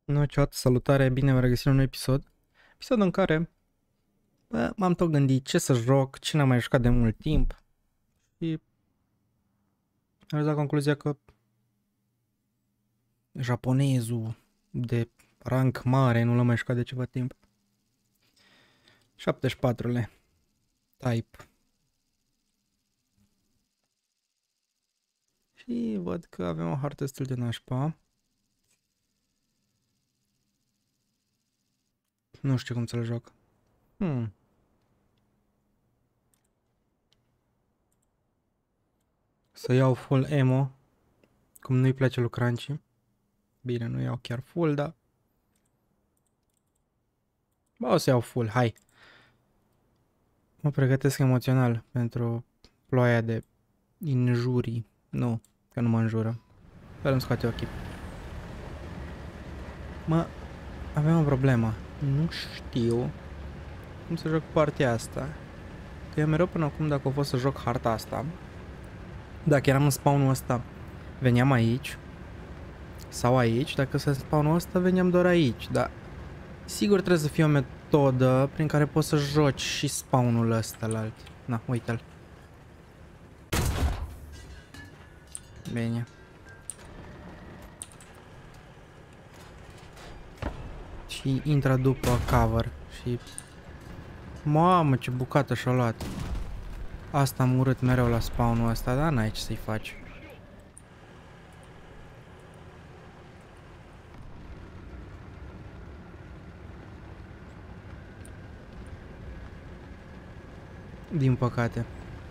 No, chat, salutare, bine v-am regăsit la un nou episod. Episod în care m-am tot gândit ce să joc, ce n-am mai jucat de mult timp și am ajuns la concluzia că japonezul de rank mare nu l-am mai jucat de ceva timp. 74-le. Type. Și văd că avem o hartă destul de nașpa. Nu știu cum să-l joc. Să iau full emo. Cum nu-i place lui Crunchy. Bine, nu iau chiar full, dar... Bă, o să iau full, hai. Mă pregătesc emoțional pentru ploaia de injurii. Nu, că nu mă înjură. Dar îmi scoate ochii. Mă, aveam o problemă. Nu știu cum să joc partea asta. Că eu mereu până acum, dacă o fost să joc harta asta, dacă eram în spawnul ăsta, veneam aici. Sau aici, dacă sunt în spawnul ăsta, veneam doar aici. Dar sigur trebuie să fie o metodă prin care poți să joci și spawnul ăsta la alt. Na, uite-l. Bine. Și intră după cover și... Mamă, ce bucată și-a luat. Asta am urât mereu la spawnul ăsta, dar n-ai ce să-i faci. Din păcate.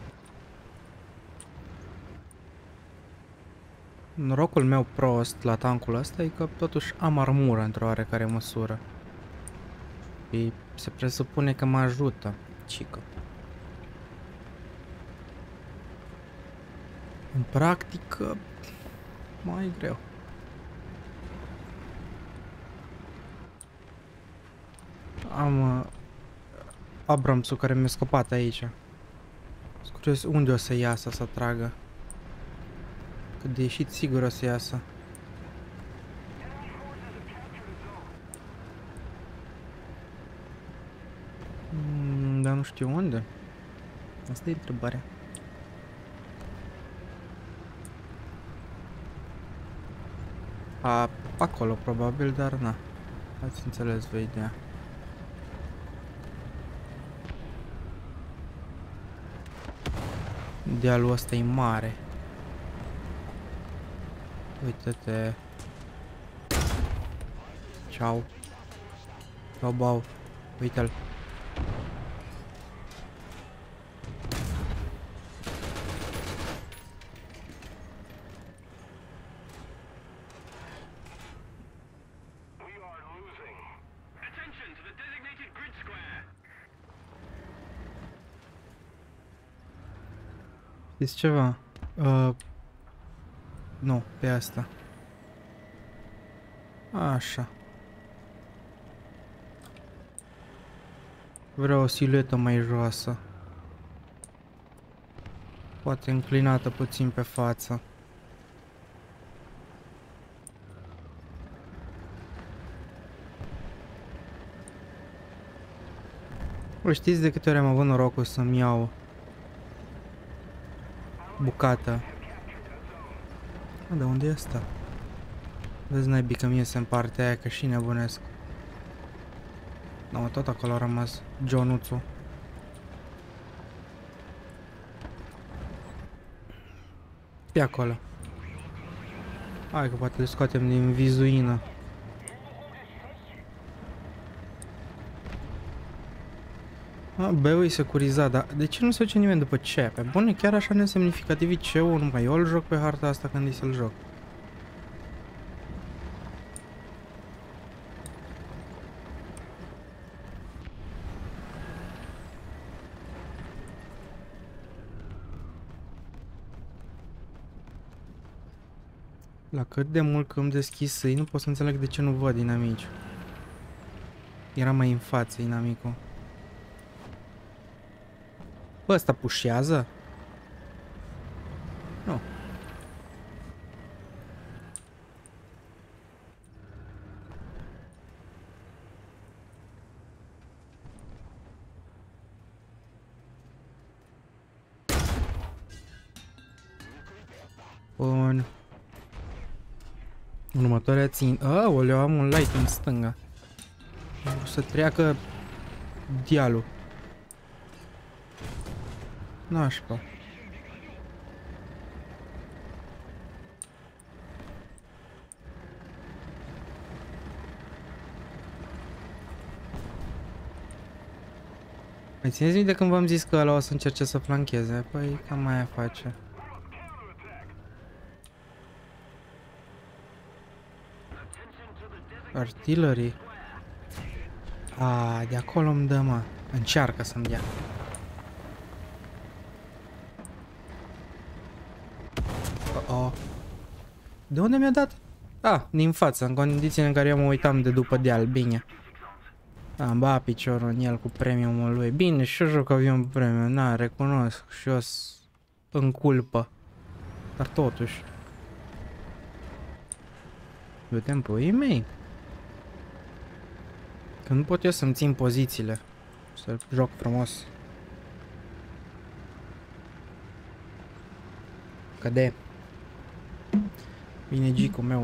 Norocul meu prost la tankul ăsta e că totuși am armură într-o oarecare măsură. Și se presupune că mă ajută, cică. În practică, mai greu. Am Abramsul care mi-a scăpat aici. Sunt curios unde o să iasă să tragă. Că de ieșit sigur o să iasă. Dar nu știu unde. Asta e întrebarea. Acolo probabil, dar na. Ați înțeles voi ideea. Dealul ăsta e mare. Uite-te. Ciao. Ciao, bau. Uite-l. Știți ceva? Nu, pe asta. Așa. Vreau o siluetă mai joasă. Poate înclinată puțin pe față. Bă, știți de câte ori am avut norocul să-mi iau bucată? De unde e asta? Vezi naibii că mie se împarte aia, că și nebunesc. No, tot acolo a rămas Johnuțu. Pe acolo. Hai că poate le scoatem din vizuină. B-ul e securizat, dar de ce nu se duce nimeni după C? Pe bune, chiar așa nesemnificativ C-ul, numai eu îl joc pe harta asta când îi să-l joc. La cât de mult că îmi deschis sâi, nu pot să înțeleg de ce nu văd inamici. Era mai în față inamicul. Bă, ăsta pușează? Nu. Bun. Următoarea țin... Aoleu, am un light în stânga. O să treacă dealul. Nașpa. Mai țineți minte când v-am zis că ăla o să încerce să flancheze? Păi cam aia face. Artillery. De acolo îmi dă, mă. Încearcă să-mi dea. De unde mi-a dat? Din față, în condițiile în care eu mă uitam de după deal, bine. Am bat piciorul în el cu premiumul lui. Bine, și eu joc avion premium, recunosc și eu în culpă. Dar totuși. Vedem pe ei mei. Că nu pot eu să-mi țin pozițiile. Să joc frumos. Căde. Vine Gico meu.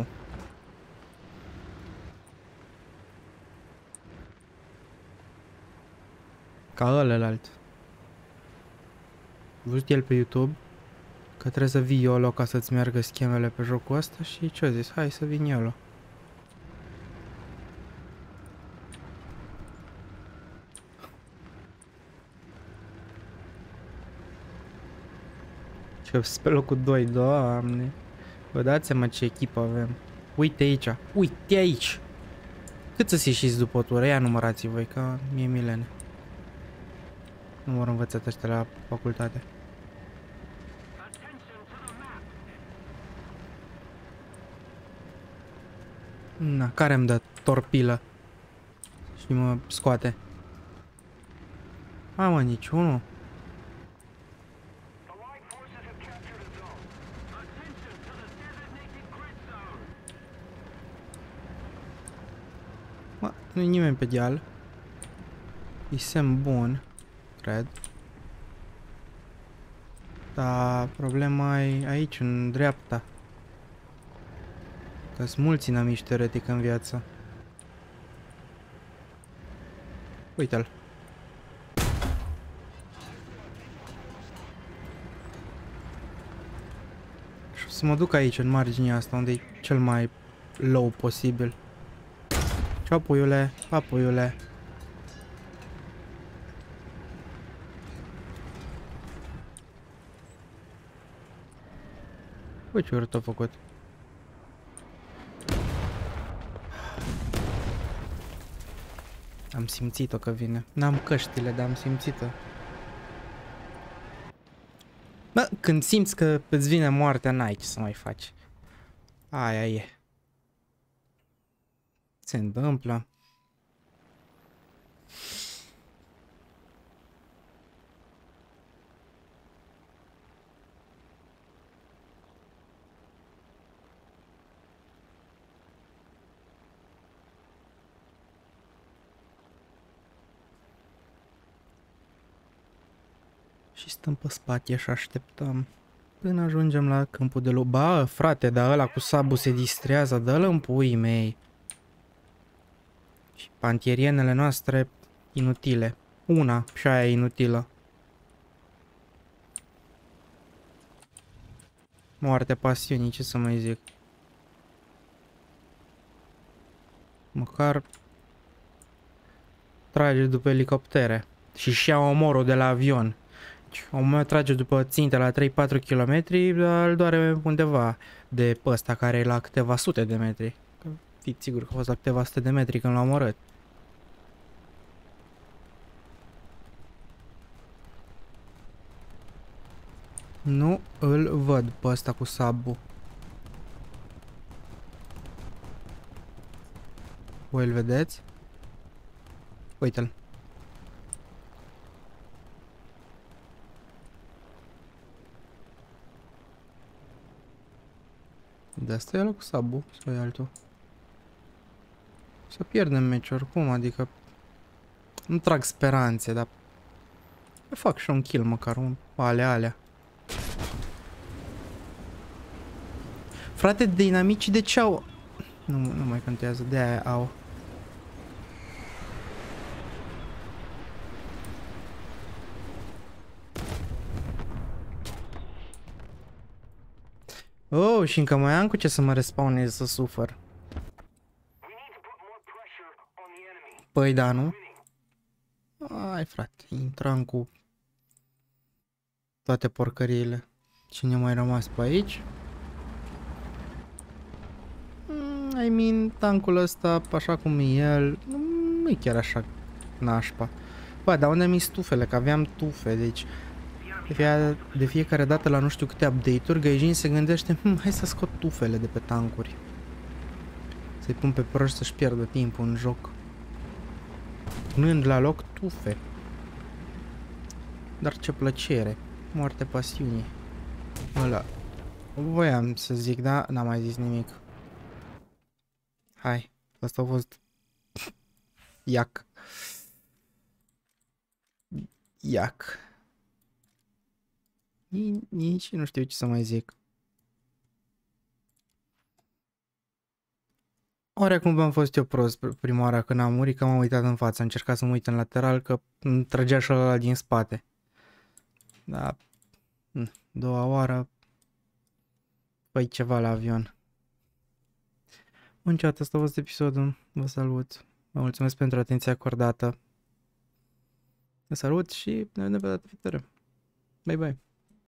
Ca ălălalt. Văzut el pe YouTube că trebuie să vii YOLO ca să-ți meargă schemele pe jocul ăsta și ce-a zis? Hai să vin YOLO. Și pe locul 2, doamne. Vă dați seama ce echipă avem. Uite aici, uite aici. Cât să-ți ieșiți după o tură? Ia numărați voi, că mie milene. Nu m-au învățat ăștia la facultate. Na, care îmi dă torpilă? Și mă scoate. Mă, niciunul. Nu-i nimeni pe deal. E semn bun, cred. Dar problema e aici, în dreapta. Că-s mulți inamici teoretic în viață. Uite-l. Și o să mă duc aici, în marginea asta, unde e cel mai low posibil. Ceau, puiule, pa, puiule. Uite ce urât a făcut. Am simțit-o că vine. N-am căștile, dar am simțit-o. Bă, când simți că îți vine moartea, n-ai ce să mai faci. Aia e. Se întâmplă. Și stăm pe spate și așteptăm până ajungem la câmpul de lucru. Bă, frate, dar ăla cu sabul se distrează, dă-l în puii mei. Și pantierienele noastre inutile. Una și aia inutilă. Moarte pasiunii, ce să mai zic. Măcar trage după elicoptere. Și ia omorul de la avion. Omul trage după ținte la 3-4 km, dar îl doare undeva de pe ăsta care e la câteva sute de metri. Fiți sigur că a fost la câteva sute de metri când l-a omorât. Nu îl văd pe ăsta cu sabul. Voi îl vedeți? Uite-l. De asta e ăla cu sabul sau e altul? Să pierdem meci oricum, adică nu trag speranțe, dar fac și un kill măcar, alea. Frate, dinamicii de ce au... Nu mai contează, de aia au. Oh, și încă mai am cu ce să mă respawnez să sufăr. Păi da, nu? Ai, frate, intram cu toate porcăriile. Cine a mai rămas pe aici? I mean, tancul ăsta, așa cum e el, nu e chiar așa nașpa. Bă, dar unde mi stufele? Că aveam tufe, deci de fiecare dată la nu știu câte update-uri, Gaijin se gândește, hai să scot tufele de pe tancuri. Să-i pun pe proști să-și pierdă timpul în joc. Punând la loc tufe. Dar ce plăcere. Moarte pasiunii. Ăla. Voiam să zic, da? N-am mai zis nimic. Hai. Asta a fost... Iac. Iac. Nici nu știu ce să mai zic. Oarecum am fost eu prost prima oară când am murit, că m-am uitat în față. Am încercat să mă uit în lateral, că îmi trăgea și ăla din spate. Da. Doua oară. Păi ceva la avion. Bun, chat, asta a fost episodul. Vă salut. Vă mulțumesc pentru atenția acordată. Vă salut și ne vedem pe data viitoare. Bye bye.